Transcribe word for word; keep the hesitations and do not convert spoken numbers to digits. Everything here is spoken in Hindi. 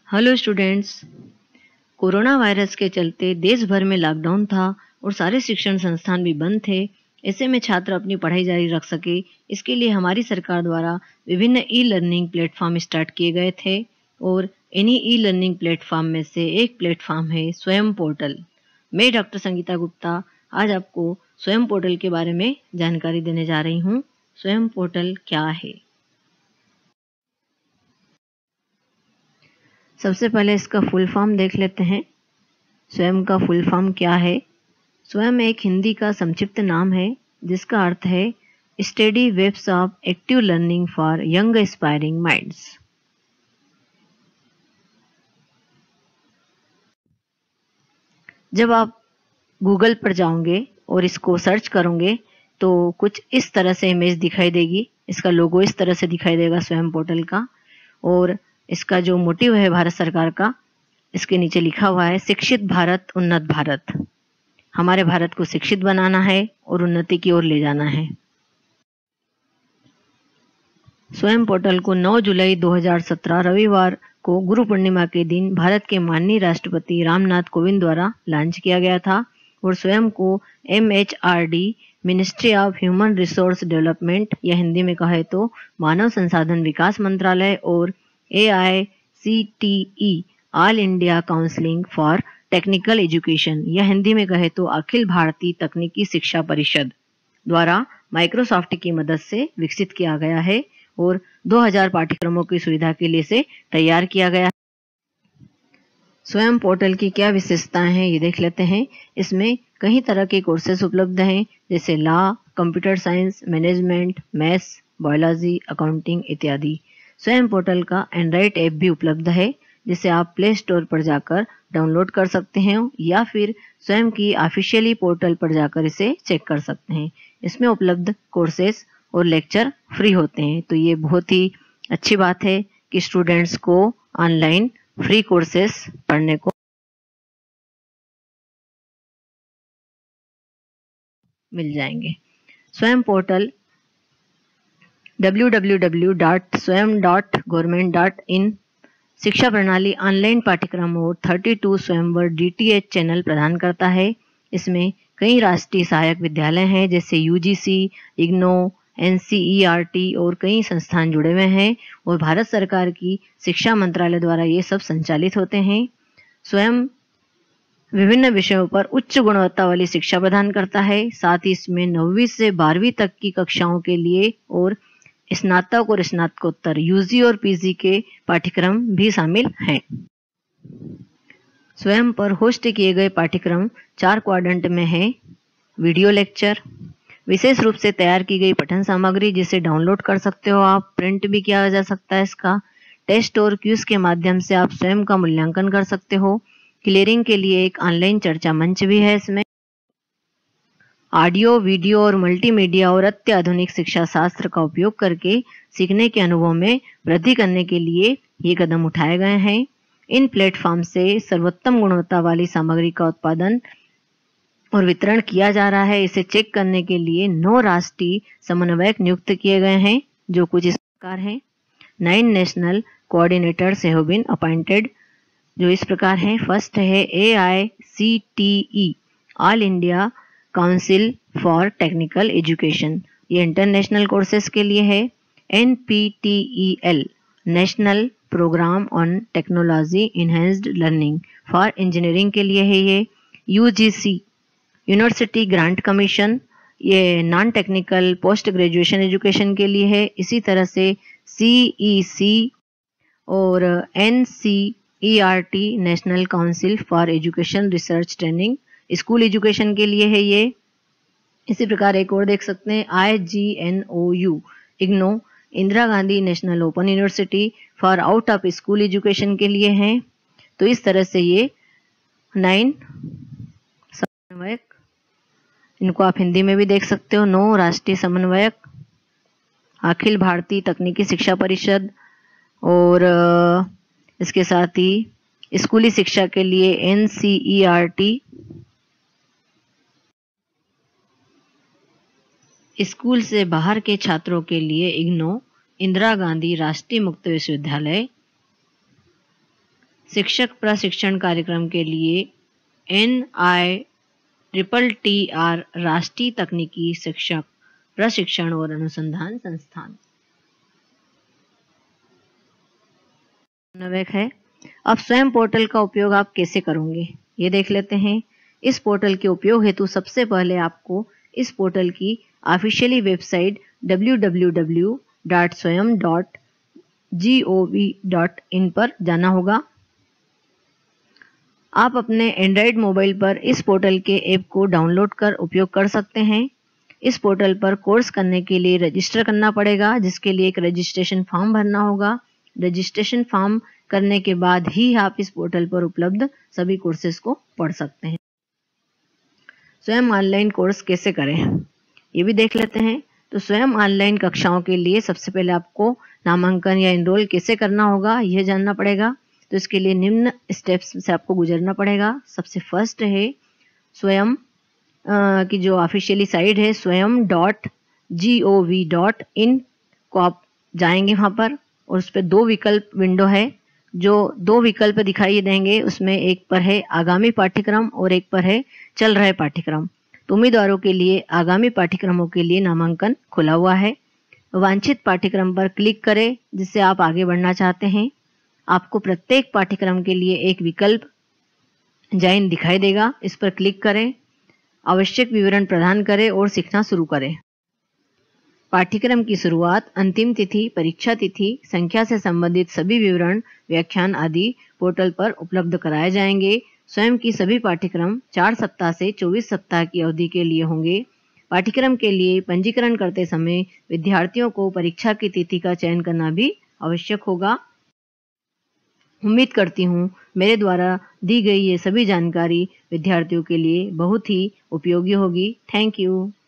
Hello students. कोरोना वायरस के चलते देश भर में लॉकडाउन था और सारे शिक्षण संस्थान भी बंद थे। ऐसे में छात्र अपनी पढ़ाई जारी रख सके, इसके लिए हमारी सरकार द्वारा विभिन्न ई लर्निंग प्लेटफॉर्म स्टार्ट किए गए थे और इन्हीं ई लर्निंग प्लेटफॉर्म में से एक प्लेटफॉर्म है स्वयं पोर्टल। मैं डॉक्टर संगीता गुप्ता आज आपको स्वयं पोर्टल के बारे में जानकारी देने जा रही हूँ। स्वयं पोर्टल क्या है? सबसे पहले इसका फुल फॉर्म देख लेते हैं। स्वयं का फुल फॉर्म क्या है? स्वयं एक हिंदी का संक्षिप्त नाम है जिसका अर्थ है study webs of active learning for young aspiring minds. जब आप गूगल पर जाओगे और इसको सर्च करोगे तो कुछ इस तरह से इमेज दिखाई देगी। इसका लोगो इस तरह से दिखाई देगा स्वयं पोर्टल का, और इसका जो मोटिव है भारत सरकार का, इसके नीचे लिखा हुआ है शिक्षित भारत उन्नत भारत। हमारे भारत को शिक्षित बनाना है और उन्नति की ओर ले जाना है। स्वयं पोर्टल को नौ जुलाई दो हज़ार सत्रह रविवार को गुरु पूर्णिमा के दिन भारत के माननीय राष्ट्रपति रामनाथ कोविंद द्वारा लॉन्च किया गया था और स्वयं को M H R D ministry of human resource development या हिंदी में कहे तो मानव संसाधन विकास मंत्रालय और A I C T E all India counselling for technical education या हिंदी में कहे तो अखिल भारतीय तकनीकी शिक्षा परिषद द्वारा माइक्रोसॉफ्ट की मदद से विकसित किया गया है और दो हज़ार पाठ्यक्रमों की सुविधा के लिए से तैयार किया गया है। स्वयं पोर्टल की क्या विशेषताएं हैं ये देख लेते हैं। इसमें कई तरह के कोर्सेज उपलब्ध हैं जैसे law, computer science, management, maths, biology, accounting इत्यादि। स्वयं पोर्टल का एंड्रॉइड ऐप भी उपलब्ध है जिसे आप प्ले स्टोर पर जाकर डाउनलोड कर सकते हैं या फिर स्वयं की ऑफिशियली पोर्टल पर जाकर इसे चेक कर सकते हैं। इसमें उपलब्ध कोर्सेज और लेक्चर फ्री होते हैं, तो ये बहुत ही अच्छी बात है कि स्टूडेंट्स को ऑनलाइन फ्री कोर्सेज पढ़ने को मिल जाएंगे। Swayam portal W W W dot Swayam dot government dot in शिक्षा प्रणाली ऑनलाइन पाठ्यक्रम और बत्तीस स्वयंवर डी टी एच चैनल प्रदान करता है। इसमें कई राष्ट्रीय सहायक विद्यालय हैं जैसे U G C, IGNOU, N C E R T और कई संस्थान जुड़े हुए हैं और भारत सरकार की शिक्षा मंत्रालय द्वारा ये सब संचालित होते हैं। स्वयं विभिन्न विषयों पर उच्च गुणवत्ता वाली शिक्षा प्रदान करता है। साथ ही इसमें नौवीं से बारहवीं तक की कक्षाओं के लिए और स्नातक और स्नातकोत्तर यूजी और पीजी के पाठ्यक्रम भी शामिल हैं। स्वयं पर होस्ट किए गए पाठ्यक्रम चार क्वाड्रेंट में हैं। वीडियो लेक्चर, विशेष रूप से तैयार की गई पठन सामग्री जिसे डाउनलोड कर सकते हो आप, प्रिंट भी किया जा सकता है इसका। टेस्ट और क्यूज के माध्यम से आप स्वयं का मूल्यांकन कर सकते हो। क्लियरिंग के लिए एक ऑनलाइन चर्चा मंच भी है। इसमें ऑडियो, वीडियो और मल्टीमीडिया और अत्याधुनिक शिक्षा शास्त्र का उपयोग करके सीखने के अनुभव में वृद्धि करने के लिए ये कदम उठाए गए हैं। इन प्लेटफॉर्म से सर्वोत्तम गुणवत्ता वाली सामग्री का उत्पादन और वितरण किया जा रहा है। इसे चेक करने के लिए नौ राष्ट्रीय समन्वयक नियुक्त किए गए हैं जो कुछ इस प्रकार हैं। Nine national coordinators have been appointed जो इस प्रकार हैं। फर्स्ट है A I C T E all India council for technical education, ये इंटरनेशनल कोर्सेज के लिए है। N P T E L national programme on technology enhanced learning for engineering के लिए है ये। U G C university grant commission, ये non technical post graduation education के लिए है। इसी तरह से सी ई सी और N C E R T national council for education research training school education के लिए है ये। इसी प्रकार एक और देख सकते हैं I G N O U IGNOU Indira Gandhi national open university for out of school education के लिए हैं। तो इस तरह से ये नाइन समन्वयक, इनको आप हिंदी में भी देख सकते हो, नौ राष्ट्रीय समन्वयक, अखिल भारतीय तकनीकी शिक्षा परिषद और इसके साथ ही स्कूली शिक्षा के लिए N C E R T, school से बाहर के छात्रों के लिए इग्नो, इंदिरा गांधी राष्ट्रीय मुक्त विश्वविद्यालय, शिक्षक प्रशिक्षण कार्यक्रम के लिए N I triple T R राष्ट्रीय तकनीकी शिक्षक प्रशिक्षण और अनुसंधान संस्थान नवेक है। अब स्वयं पोर्टल का उपयोग आप कैसे करोगे ये देख लेते हैं। इस पोर्टल के उपयोग हेतु सबसे पहले आपको इस पोर्टल की officially website W W W dot Swayam dot G O V dot in पर जाना होगा। आप अपने एंड्रॉयड मोबाइल पर इस पोर्टल के ऐप को डाउनलोड कर उपयोग कर सकते हैं। इस पोर्टल पर कोर्स करने के लिए रजिस्टर करना पड़ेगा, जिसके लिए एक रजिस्ट्रेशन फॉर्म भरना होगा। रजिस्ट्रेशन फॉर्म करने के बाद ही आप इस पोर्टल पर उपलब्ध सभी कोर्सेज को पढ़ सकते हैं। स्वयं ऑनलाइन कोर्स कैसे करें ये भी देख लेते हैं। तो स्वयं ऑनलाइन कक्षाओं के लिए सबसे पहले आपको नामांकन या एनरोल कैसे करना होगा यह जानना पड़ेगा। तो इसके लिए निम्न स्टेप्स से आपको गुजरना पड़ेगा। सबसे फर्स्ट है स्वयं की जो ऑफिशियली साइट है Swayam dot G O V dot in को आप जाएंगे वहाँ पर, और उस पर दो विकल्प विंडो है। जो दो विकल्प दिखाई देंगे उसमें एक पर है आगामी पाठ्यक्रम और एक पर है चल रहे पाठ्यक्रम। तो उम्मीदवारों के लिए आगामी पाठ्यक्रमों के लिए नामांकन खुला हुआ है। वांछित पाठ्यक्रम पर क्लिक करें जिससे आप आगे बढ़ना चाहते हैं। आपको प्रत्येक पाठ्यक्रम के लिए एक विकल्प जॉइन दिखाई देगा, इस पर क्लिक करें, आवश्यक विवरण प्रदान करें और सीखना शुरू करें। पाठ्यक्रम की शुरुआत, अंतिम तिथि, परीक्षा तिथि, संख्या से संबंधित सभी विवरण, व्याख्यान आदि पोर्टल पर उपलब्ध कराए जाएंगे। स्वयं की सभी पाठ्यक्रम चार सप्ताह से चौबीस सप्ताह की अवधि के लिए होंगे। पाठ्यक्रम के लिए पंजीकरण करते समय विद्यार्थियों को परीक्षा की तिथि का चयन करना भी आवश्यक होगा। उम्मीद करती हूँ मेरे द्वारा दी गई ये सभी जानकारी विद्यार्थियों के लिए बहुत ही उपयोगी होगी। Thank you.